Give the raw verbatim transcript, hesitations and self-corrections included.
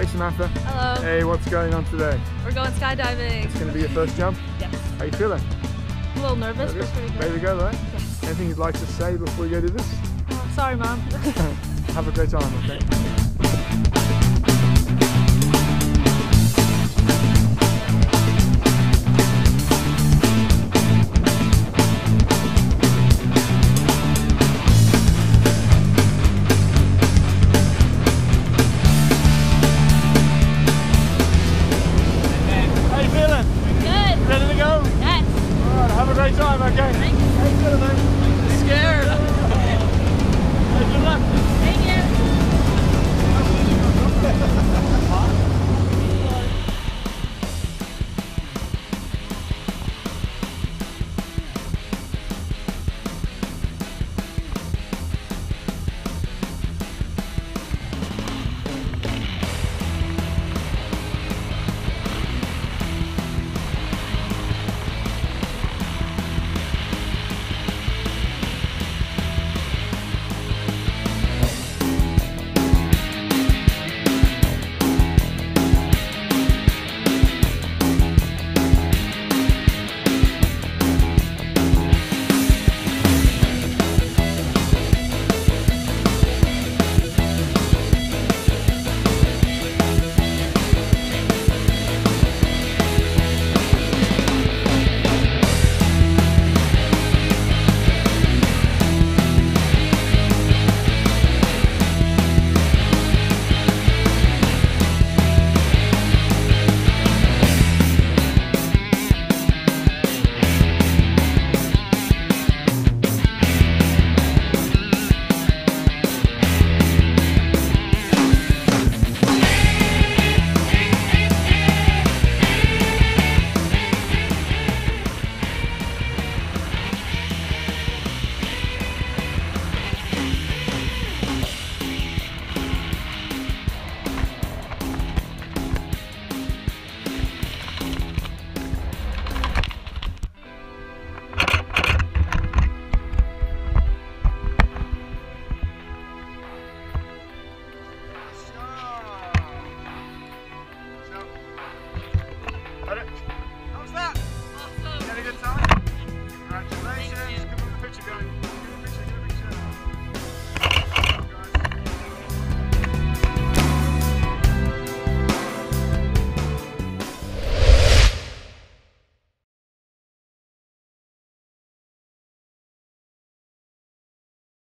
Hey Samantha. Hello. Hey, what's going on today? We're going skydiving. It's going to be your first jump? Yes. How you feeling? A little nervous, but pretty good. Ready to go, right? Yes. Anything you'd like to say before we go do this? Oh, sorry, Mom. Have a great time, okay?